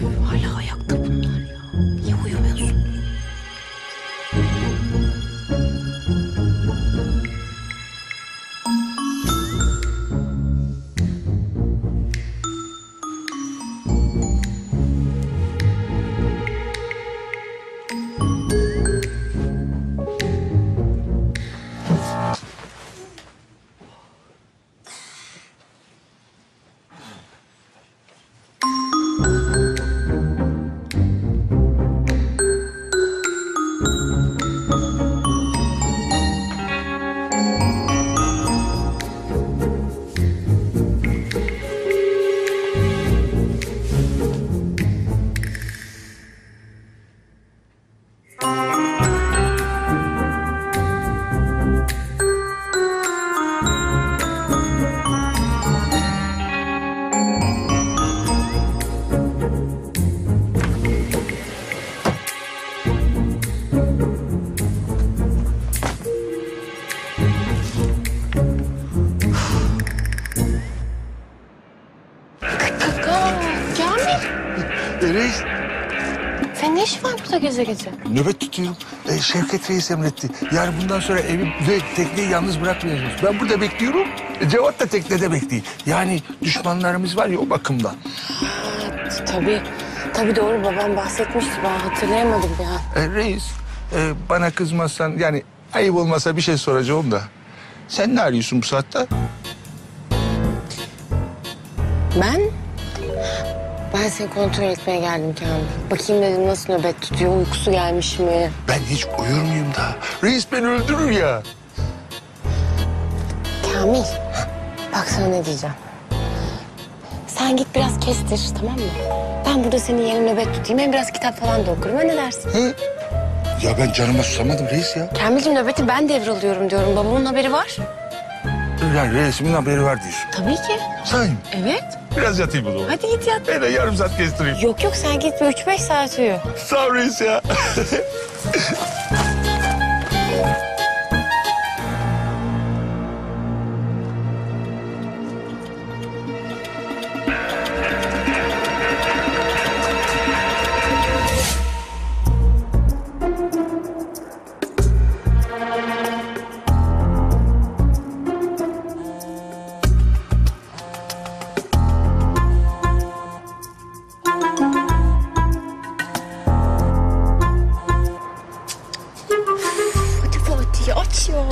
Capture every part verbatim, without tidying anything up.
Hala ayakta bunlar ya. Niye uyumuyorsun? Reis. Senin ne işin var burada gece gece? Nöbet tutuyorum. Ee, Şevket Reis emretti. Yani bundan sonra evi ve tekneyi yalnız bırakmayacağız. Ben burada bekliyorum. E, Cevat da teknede bekliyor. Yani düşmanlarımız var ya o bakımdan. Ha, tabii. Tabii doğru, babam bahsetmişti. Ben hatırlayamadım ya. E, reis, e, bana kızmazsan yani ayıp olmasa bir şey soracağım da. Sen ne arıyorsun bu saatte? Ben? Ben seni kontrol etmeye geldim Kamil. Bakayım dedim nasıl nöbet tutuyor, uykusu gelmiş mi? Ben hiç uyur muyum da? Reis beni öldürür ya. Kamil, bak sana ne diyeceğim. Sen git biraz kestir, tamam mı? Ben burada senin yerine nöbet tutayım. Hem biraz kitap falan da okurum. Ha, ne dersin? Hı? Ya ben canıma susamadım reis ya. Kamil'cim, nöbeti ben devralıyorum diyorum. Babamın haberi var. Yani reisimin haberi var diyorsun. Tabii ki. Sahi mi? Evet. Biraz yatayım o zaman. Hadi git yat. Ben de yarım saat kestireyim. Yok yok, sen git bir üç beş saat uyu. Sağ ol reis ya. Hadi Fatih, aç ya.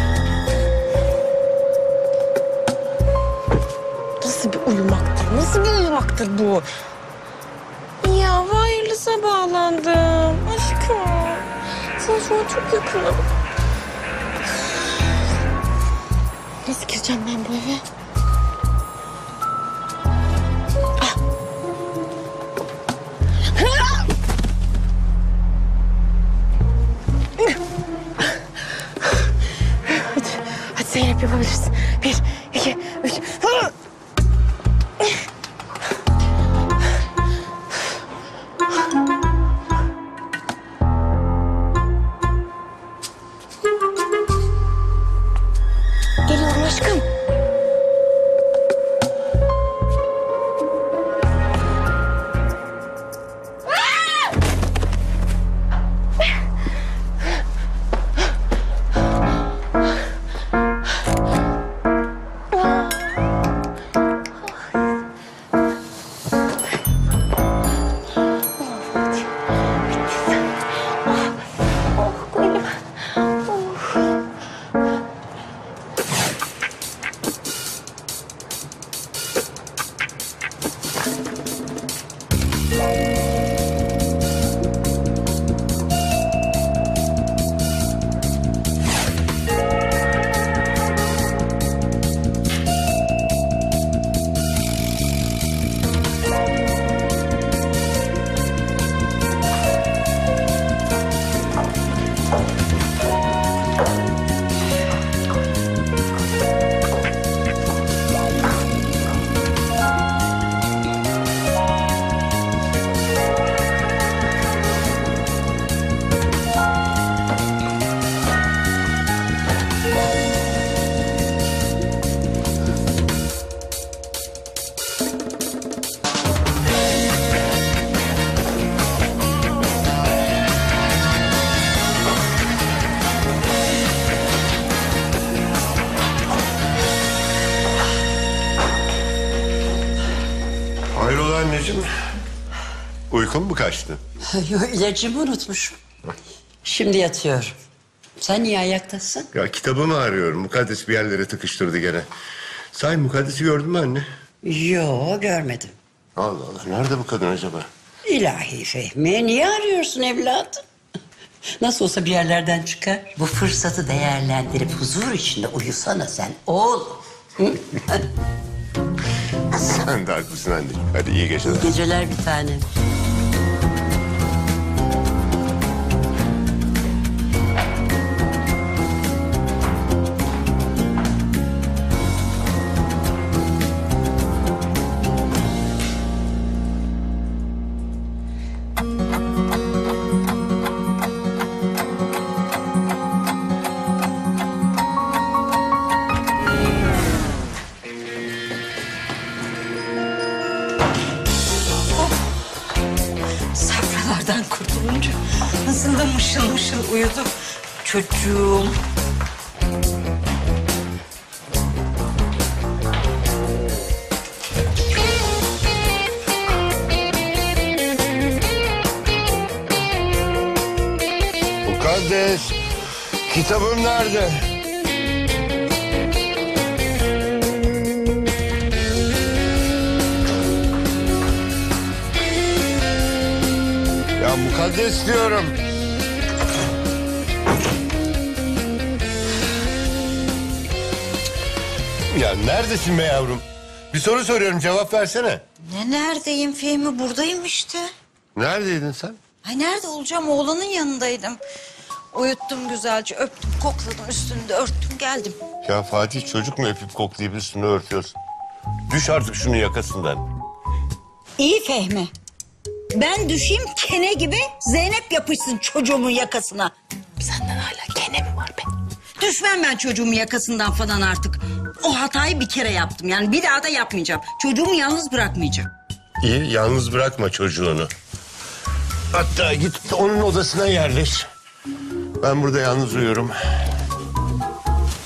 Nasıl bir uyumaktır? Nasıl bir uyumaktır bu? Ya wireless'a bağlandım. Aşkım. Sana şu an çok yakınım. Nasıl gireceğim ben bu eve? Ah. Hadi, hadi Zeynep yapabilirsin. Bir, iki, üç. Geliyorum aşkım. Uykun mu kaçtı? Yo, ilacımı unutmuşum. Şimdi yatıyorum. Sen niye ayaktasın? Ya kitabımı arıyorum. Mukaddes bir yerlere tıkıştırdı gene. Sahi Mukaddes'i gördün mü anne? Yo, görmedim. Allah Allah. Nerede bu kadın acaba? İlahi Fehmi, niye arıyorsun evladım? Nasıl olsa bir yerlerden çıkar. Bu fırsatı değerlendirip huzur içinde uyusana sen oğlum. Sen de haklısın anne. Hadi iyi geceler. Geceler bir tane. Safralardan kurtulunca nasıl da mışıl mışıl uyudu çocuğum. Mukaddes, kitabım nerede? Ya Mukaddes diyorum. Ya neredesin be yavrum? Bir soru soruyorum, cevap versene. Ne neredeyim Fehmi? Buradayım işte. Neredeydin sen? Ay nerede olacağım? Oğlanın yanındaydım. Uyuttum güzelce, öptüm, kokladım, üstünde örttüm, geldim. Ya Fatih, çocuk mu öpüp koklayıp üstünü örtüyorsun? Düş artık şunun yakasından. İyi Fehmi. Ben düşeyim kene gibi, Zeynep yapışsın çocuğumun yakasına. Senden hala kene mi var be? Düşmem ben çocuğumun yakasından falan artık. O hatayı bir kere yaptım. Yani bir daha da yapmayacağım. Çocuğumu yalnız bırakmayacağım. İyi, yalnız bırakma çocuğunu. Hatta git onun odasına yerleş. Ben burada yalnız uyuyorum.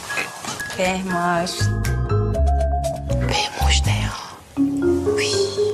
Fehmi. Benim hoş ne ya? Uy.